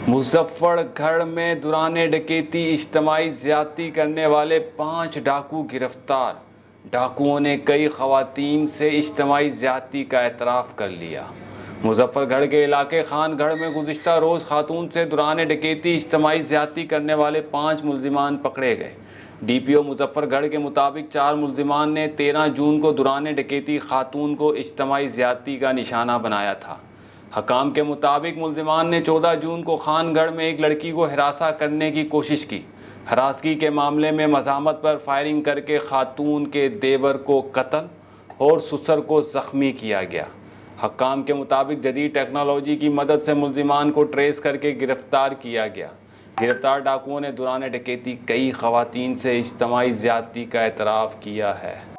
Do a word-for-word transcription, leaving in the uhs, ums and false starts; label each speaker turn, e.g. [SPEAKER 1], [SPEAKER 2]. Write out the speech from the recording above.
[SPEAKER 1] मुजफ्फरगढ़ में दौरान डकैती इज्तिमाई ज़्यादती करने वाले पाँच डाकू गिरफ्तार। डाकुओं ने कई ख़वातीन से इज्तिमाई ज़्यादती का एतराफ़ कर लिया। मुजफ्फरगढ़ के इलाके खानगढ़ में गुज़िश्ता रोज़ खातून से दौरान डकैती इज्तिमाई ज़्यादती करने वाले पाँच मुल्ज़िमान पकड़े गए। डी पी ओ मुजफ्फरगढ़ के मुताबिक चार मुल्ज़िमान ने तेरह जून को दौरान डकैती खातून को इज्तिमाई ज़्यादती का निशाना बनाया था। हकाम के मुताबिक मुल्ज़िमान ने चौदह जून को खानगढ़ में एक लड़की को हिरासा करने की कोशिश की। हरासगी के मामले में मज़ामत पर फायरिंग करके खातून के देवर को कत्ल और ससुर को ज़ख्मी किया गया। हकाम के मुताबिक जदीद टेक्नोलॉजी की मदद से मुल्ज़िमान को ट्रेस करके गिरफ़्तार किया गया। गिरफ़्तार डाकुओं ने दौरान डकैती कई ख़वातीन से इज्तिमाई ज़्यादती का एतराफ़ किया है।